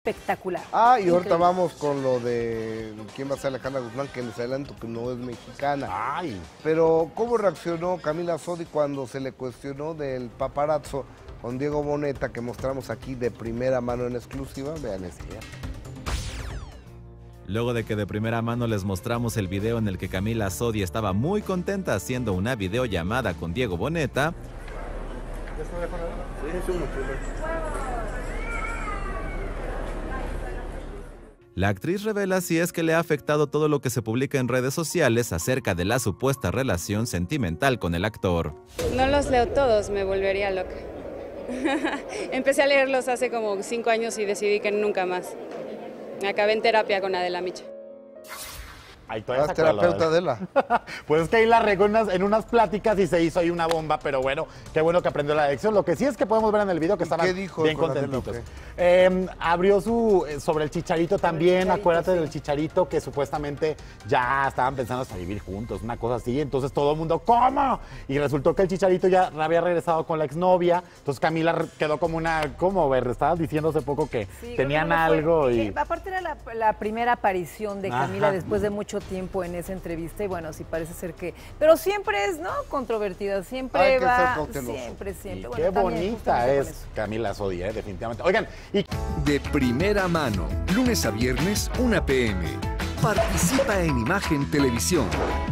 espectacular. Ah, y ahorita Increíble. vamos con lo de quién va a ser Alejandra Guzmán, que les adelanto que no es mexicana. Ay. Pero, ¿cómo reaccionó Camila Sodi cuando se le cuestionó del paparazzo con Diego Boneta, que mostramos aquí de primera mano en exclusiva? Vean esto. Luego de que de primera mano les mostramos el video en el que Camila Sodi estaba muy contenta haciendo una videollamada con Diego Boneta, la actriz revela si es que le ha afectado todo lo que se publica en redes sociales acerca de la supuesta relación sentimental con el actor. No los leo todos, me volvería loca. Empecé a leerlos hace como 5 años y decidí que nunca más. Acabé en terapia con Adela Micha. Ahí todavía ¿Es se acuerda, terapeuta Adela? Pues es que ahí la regó en unas pláticas y se hizo ahí una bomba, pero bueno, qué bueno que aprendió la lección. Lo que sí es que podemos ver en el video que estaban qué dijo bien con Adela, contentitos. Abrió sobre el Chicharito también, acuérdate del Chicharito, que supuestamente ya estaban pensando hasta vivir juntos, una cosa así. Entonces todo el mundo, ¿cómo? Y resultó que el Chicharito ya había regresado con la exnovia. Entonces Camila quedó como una, ¿cómo ver? Estabas diciendo hace poco que Sí, tenían creo que no algo fue- y... Aparte era la primera aparición de Camila Ajá. después de mucho tiempo en esa entrevista y bueno, sí parece ser que... Pero siempre es, ¿no? Controvertida, siempre Hay que ser va... cauteloso. Siempre. Y Bueno, qué también, bonita justamente con es eso. Camila Sodi, definitivamente. Oigan, y De primera mano, lunes a viernes, 1 p.m. Participa en Imagen Televisión.